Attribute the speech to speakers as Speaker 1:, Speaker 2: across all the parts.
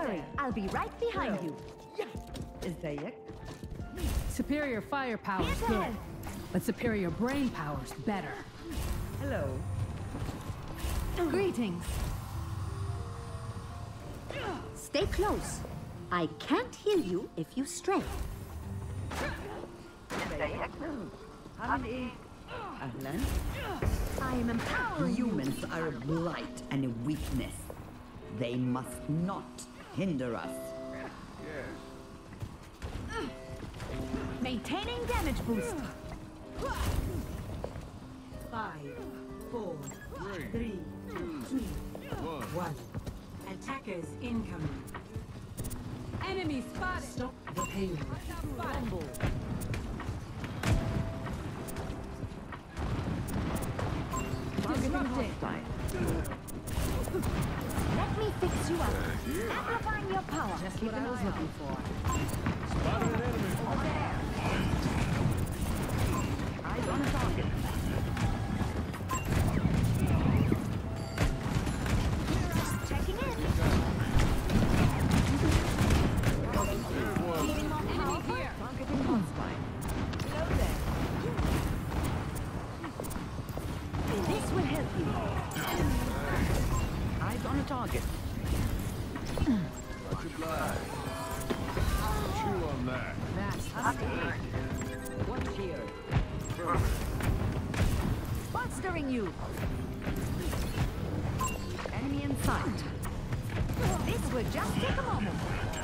Speaker 1: worry, I'll be right behind you.
Speaker 2: ازيك؟
Speaker 3: Superior firepower is good, but superior brain power's better.
Speaker 2: Hello.
Speaker 3: Greetings.
Speaker 1: Stay close. I can't heal you if you stray.
Speaker 2: ازيك؟ عامل ايه؟ أهلاً.
Speaker 1: I am empowering you.
Speaker 2: Humans are a blight and a weakness. They must not hinder us.
Speaker 1: Maintaining damage boost.
Speaker 4: 5, 4, 3, 2, 1. Attackers incoming.
Speaker 3: Enemy spotted.
Speaker 4: Stop the payload.
Speaker 3: Rumble. Disrupting.
Speaker 1: Let me fix you up. Amplifying your power.
Speaker 3: Just what I was looking for.
Speaker 5: Spotted an enemy.
Speaker 1: Over there.
Speaker 2: Eyes on target.
Speaker 1: Checking in. Feeling more powerful?
Speaker 2: Targeting hotspot.
Speaker 1: Hello there. This will help you.
Speaker 2: Eyes on a target.
Speaker 5: Much obliged. Chew on that.
Speaker 3: That's
Speaker 2: What's here?
Speaker 1: Bolstering you.
Speaker 2: Enemy in sight.
Speaker 1: This will just take a moment.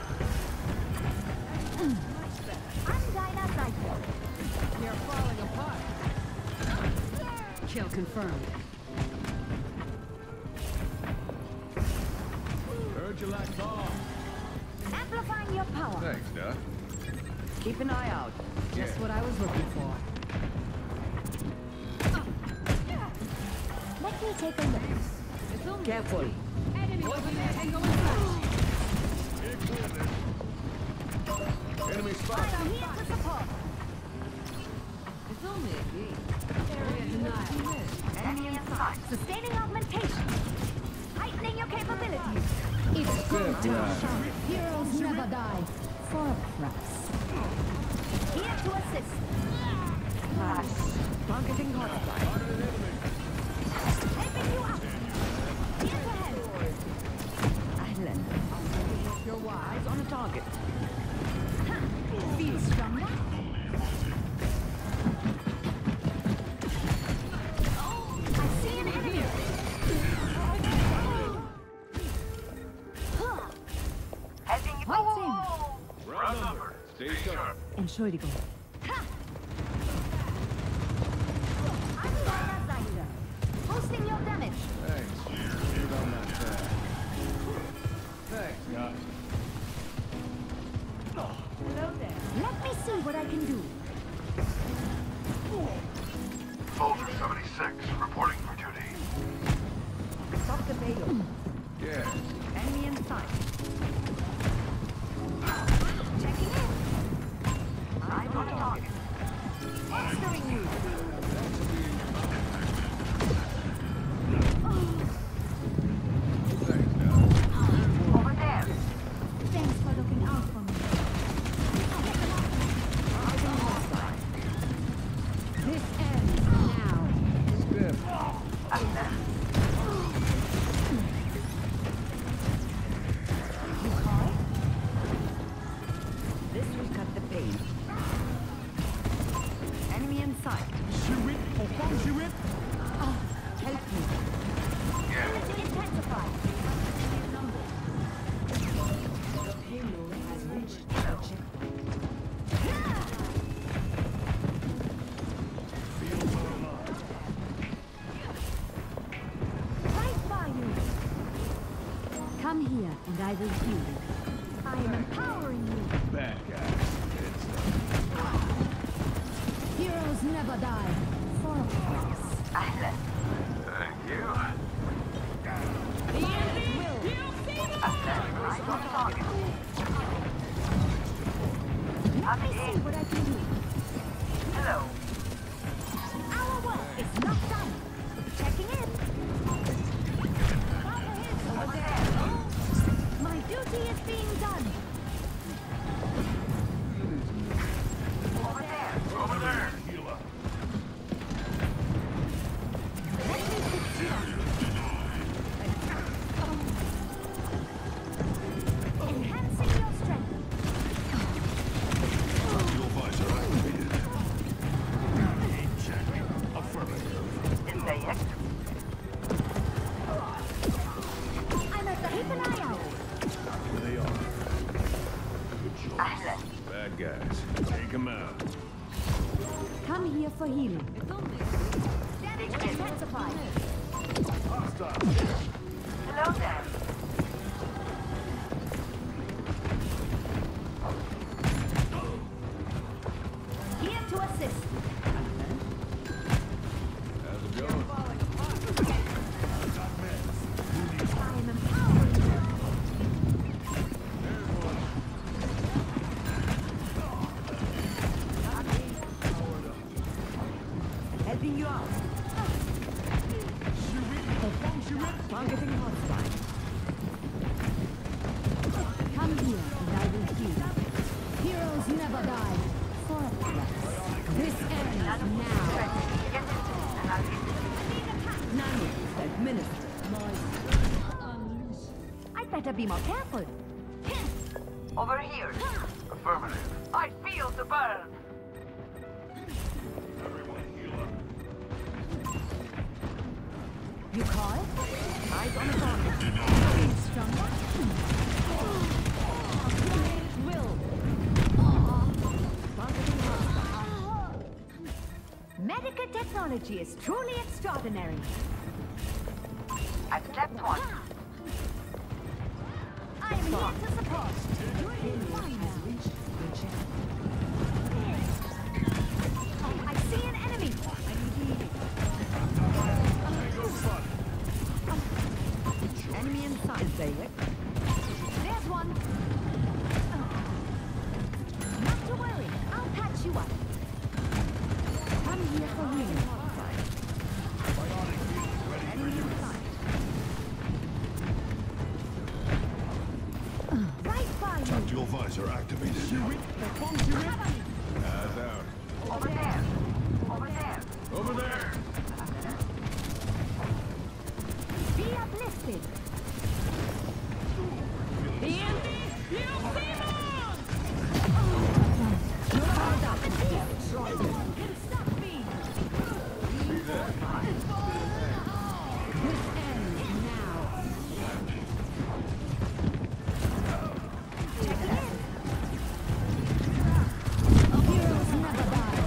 Speaker 1: I'm Dinah Cypher.
Speaker 3: You're falling apart. Kill confirmed.
Speaker 5: Heard you like bomb.
Speaker 1: Amplifying your power.
Speaker 5: Thanks, Doc.
Speaker 2: Keep an eye out.
Speaker 3: Just what I was looking for.
Speaker 1: Let me take a look.
Speaker 2: Careful.
Speaker 3: Enemy over there. Tango in sight.
Speaker 5: Enemy
Speaker 1: I
Speaker 5: spotted.
Speaker 1: am here to support.
Speaker 3: It's only a game. Area denied.
Speaker 1: Enemy in sight. Sustaining augmentation. Heightening your capabilities.
Speaker 3: It's go time.
Speaker 1: Heroes never die. For a price. Here to assist.
Speaker 2: Targeting hotspot.
Speaker 1: Helping you out. Here to help.
Speaker 2: Ahlan.
Speaker 3: Your wise.
Speaker 2: Eyes on a target.
Speaker 1: Feel stronger? I see an enemy. Fighting.
Speaker 5: Round number. Stay sharp.
Speaker 3: Entschuldigung.
Speaker 1: I'm Dinah Cypher. Boosting your damage.
Speaker 5: Thanks. Shoot on that track. Thanks, Doc.
Speaker 1: Hello there. Let me see what I can do.
Speaker 6: Soldier 76, reporting for duty.
Speaker 2: Stop the payload.
Speaker 5: Yeah.
Speaker 2: Enemy in sight.
Speaker 1: Checking in.
Speaker 2: Eyes on a target.
Speaker 1: Bolstering you.
Speaker 5: Thanks, Doc.
Speaker 1: Over there. Thanks for looking out for me.
Speaker 3: This ends now.
Speaker 5: Stiff.
Speaker 1: You call?
Speaker 2: This will cut the pain. Enemy in sight. Help me.
Speaker 1: Damage intensified.
Speaker 4: The payload has reached the checkpoint.
Speaker 1: Right by you. Come here and I will heal you. I am empowering you.
Speaker 5: Bad guy.
Speaker 1: Heroes never die. For a price.
Speaker 6: Thank you.
Speaker 1: The end will.
Speaker 6: Eyes on target.
Speaker 1: Let me see what I can do.
Speaker 6: Hello.
Speaker 1: Our work is not done. Checking in. Over there. My duty is being Come here for healing. Damage intensified.
Speaker 7: Hello there.
Speaker 1: Here to assist.
Speaker 5: How's it going?
Speaker 1: I am empowering you.
Speaker 2: Helping you out. Targeting hostile.
Speaker 1: Come here and I will heal. Heroes never die. This ends now.
Speaker 2: Nano administered.
Speaker 1: I'd better be more careful.
Speaker 7: Over here.
Speaker 6: Affirmative.
Speaker 7: I feel the burn.
Speaker 1: You call?
Speaker 2: Eyes on the target.
Speaker 1: Stronger? Will.
Speaker 2: Targeting hostile.
Speaker 1: Medical technology is truly extraordinary.
Speaker 7: Accept one.
Speaker 1: I am here to support. I see an enemy.
Speaker 2: Enemy in sight, say it.
Speaker 1: There's one. Not to worry. I'll patch you up. Come here for healing.
Speaker 2: Enemy in sight.
Speaker 1: Right by you.
Speaker 6: Tactical visor activated.
Speaker 5: Eyes out.
Speaker 7: Over there. Over there.
Speaker 5: Over there!
Speaker 1: Be uplifted. Can stop me. This ends now. Check it in. Heroes never die.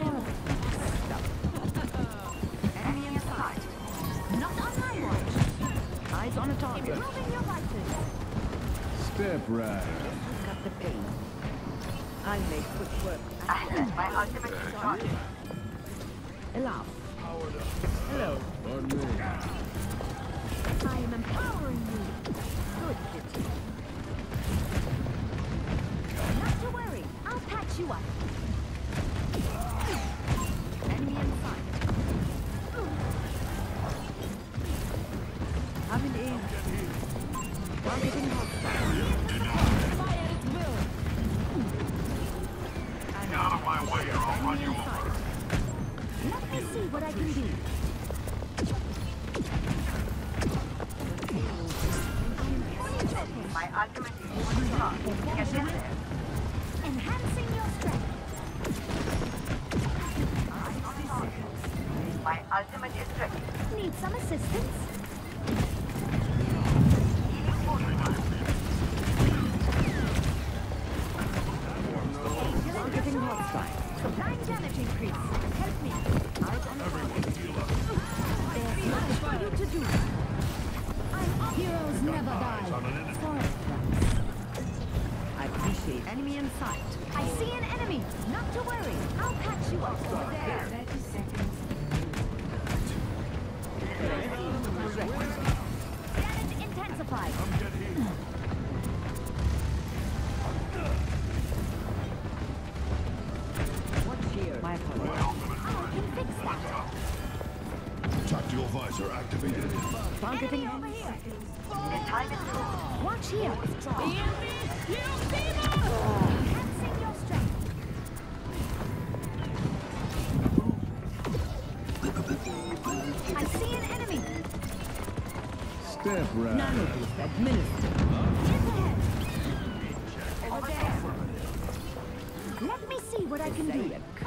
Speaker 2: Enemy in sight.
Speaker 1: Not on my watch.
Speaker 2: Eyes on a target.
Speaker 1: Improving your vices.
Speaker 5: Step right.
Speaker 2: Cut the pain. I'll make quick work.
Speaker 7: My ultimate is charged.
Speaker 2: Allow. Hello.
Speaker 5: Pardon me.
Speaker 1: I am empowering you.
Speaker 2: Good kitty.
Speaker 1: Not to worry. I'll patch you up.
Speaker 2: Enemy in sight. Having aim. Targeting hostile.
Speaker 1: Fire at will.
Speaker 6: Get out of my way or I'll run you over.
Speaker 1: Let me see what I can do.
Speaker 7: My ultimate is charged. Get in there.
Speaker 1: Enhancing your strength.
Speaker 7: My ultimate is ready.
Speaker 1: Need some assistance?
Speaker 2: Targeting hostile.
Speaker 1: Supplying damage increase. Help me. There's much for you to do. Heroes never die.
Speaker 2: I appreciate enemy in sight.
Speaker 1: I see an enemy. Not to worry. I'll patch you up over there.
Speaker 4: 30 seconds.
Speaker 1: Damage intensified.
Speaker 2: Watch here. My apologies.
Speaker 1: I can fix that.
Speaker 6: Tactical visor activated.
Speaker 2: Targeting
Speaker 1: Enemy over here.
Speaker 7: The time is through.
Speaker 1: Watch here. Enhancing your strength. I see an enemy.
Speaker 5: Step right.
Speaker 2: Nanoboost administered.
Speaker 1: Over there. Let me see what I can do.